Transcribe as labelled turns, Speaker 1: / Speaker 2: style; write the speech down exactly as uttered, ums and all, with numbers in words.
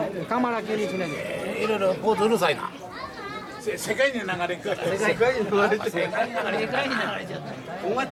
Speaker 1: カマラ級にしないで。
Speaker 2: いろいろポーズうるさいな。世界に流れる。世界に流れて。世界に流れちゃった。お前